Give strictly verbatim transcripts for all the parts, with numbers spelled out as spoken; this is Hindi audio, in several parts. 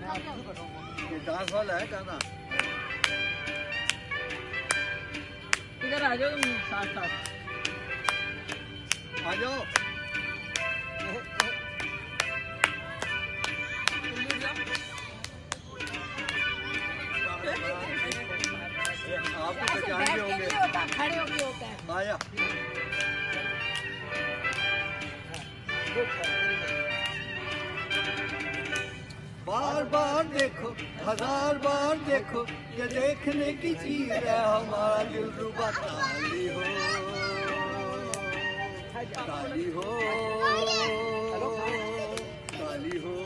ये डांस वाला है गाना। इधर आ जाओ तुम साथ साथ आ जाओ। आप तो पहचानते होंगे। खड़े होके होता है। आया। बार बार देखो, हजार बार देखो, ये देखने की चीज है हमारा दिलरुबा। ताली हो, ताली हो, ताली हो।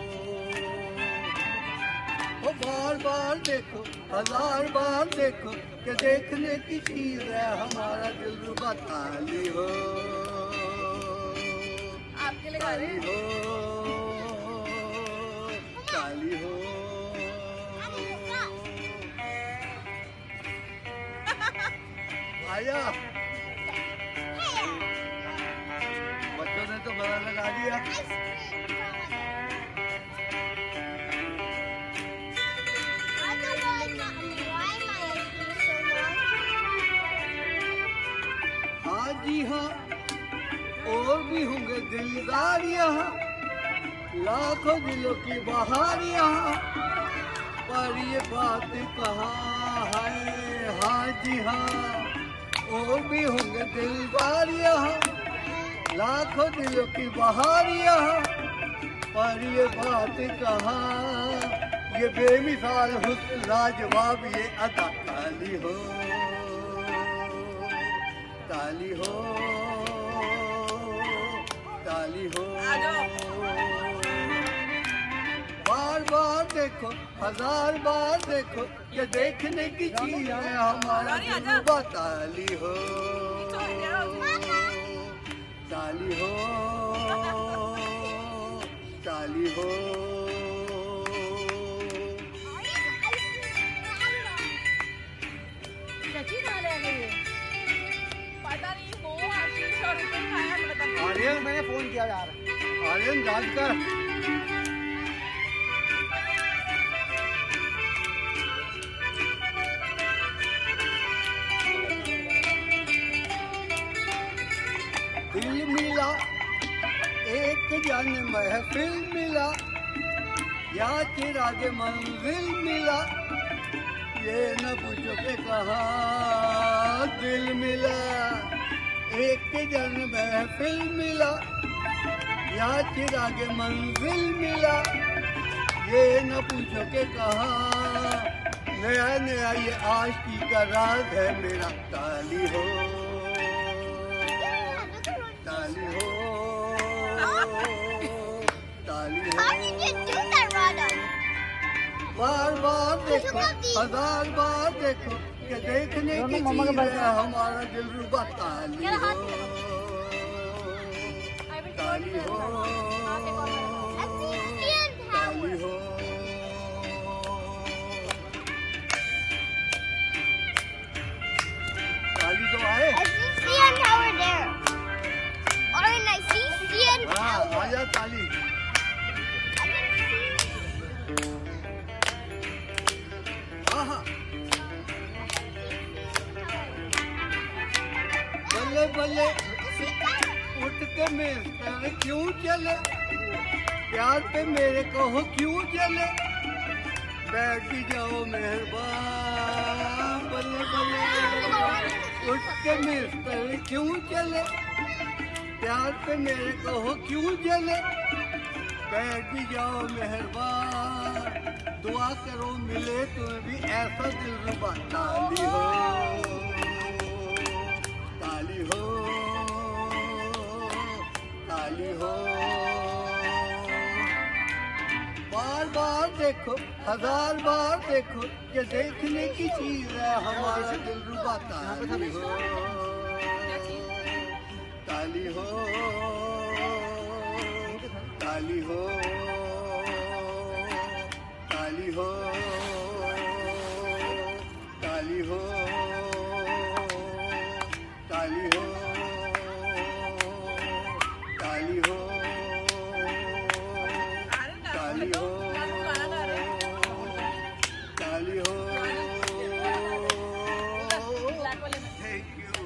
ओ बार बार देखो, हजार बार देखो, ये देखने की चीज है हमारा दिलरुबा। ताली हो, आपके लिए गा रहे ताली हो, ताली हो। आया। बच्चों ने तो बड़ा लगा दिया। हाँ जी हाँ, और भी होंगे दिलदार यहाँ, लाखों दिलों की बहार यहाँ, पर ये बात कहाँ है। हाँ जी हाँ, और भी होंगे दिलदार यहाँ, लाखों दिलों की बहार यहाँ, पर ये बात कहाँ। ये बेमिसाल हुस्न लाजवाब ये अदा। ताली हो, ताली हो, ताली हो। बार बार देखो, हजार बार देखो, ये देखने की चीज है हमारा दिलरुबा। ताली हो, ताली हो, ताली हो। पता नहीं वो आशीष और रुपए खाया मतलब। आर्यन, मैंने फोन किया यार। आर्यन जांच कर। दिल मिला एक जन महफिल मिला, या चिराग मंजिल मिला, ये न पूछो के कहा दिल मिला। एक जन महफिल मिला, या चिराग मंजिल मिला, ये न पूछो के कहा। नया नया ये आशिकी का राज है मेरा। ताली हो, ताली हो, ताली हो। बार बार देखो, हजार बार देखो, ये देखने की चीज है हमारा दिलरुबा। ताली हो, ताली हो, ताली हो। ताली तो आए। हाँ, आजा ताली। हाँ, बल्ले बल्ले उठ के मेरे क्यों चले, प्यार पे मेरे कहो क्यों चले, बैठ जाओ मेहरबान। बल्ले बल्ले उठ के मेरे क्यों चले, प्यार पे मेरे कहो क्यों चले, बैठ जाओ मेहरबान। दुआ करो मिले तुम्हें भी ऐसा दिलरुबा। ताली हो, ताली हो, ताली हो। बार बार देखो, हजार बार देखो, ये देखने की चीज है हमारा दिलरुबा। ताली हो, ताली हो, ताली हो, ताली हो, ताली हो, ताली हो, ताली हो, ताली हो। Thank you